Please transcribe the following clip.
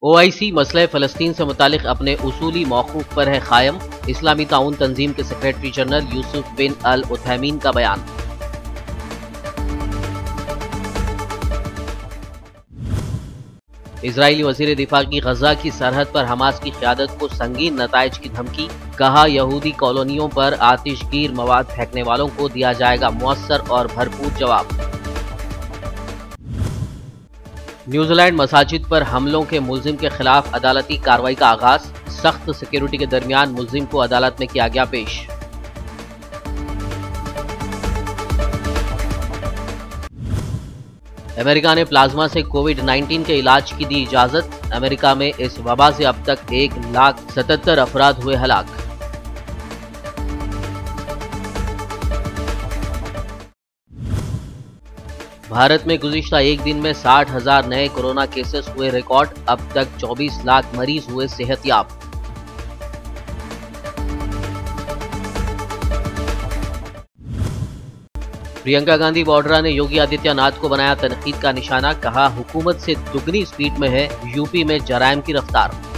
OIC मसले फ़लस्तीन से मुतालिक अपने उसूली मौक़ूफ़ पर है कायम। इस्लामी ताउन तंजीम के secretary general Yusuf bin al Othaimeen का बयान। इजरायली वज़ीर दिफा की गजा की सरहद पर हमास की क़यादत को संगीन नताइज की धमकी। कहा, यहूदी कॉलोनियों पर आतिशगीर मवाद फेंकने वालों को दिया जाएगा मुअस्सर और भरपूर जवाब। न्यूजीलैंड मसाजिद पर हमलों के मुल्जिम के खिलाफ अदालती कार्रवाई का आगाज। सख्त सिक्योरिटी के दरमियान मुल्जिम को अदालत में किया गया पेश। अमेरिका ने प्लाज्मा से कोविड-19 के इलाज की दी इजाजत। अमेरिका में इस वबा से अब तक 1,77,000 अफराद हुए हलाक। भारत में गुज़िश्ता एक दिन में 60,000 नए कोरोना केसेस हुए रिकॉर्ड। अब तक 24 लाख मरीज हुए सेहतयाब। प्रियंका गांधी वाड्रा ने योगी आदित्यनाथ को बनाया तनकीद का निशाना। कहा, हुकूमत से दुगनी स्पीड में है यूपी में जराइम की रफ्तार।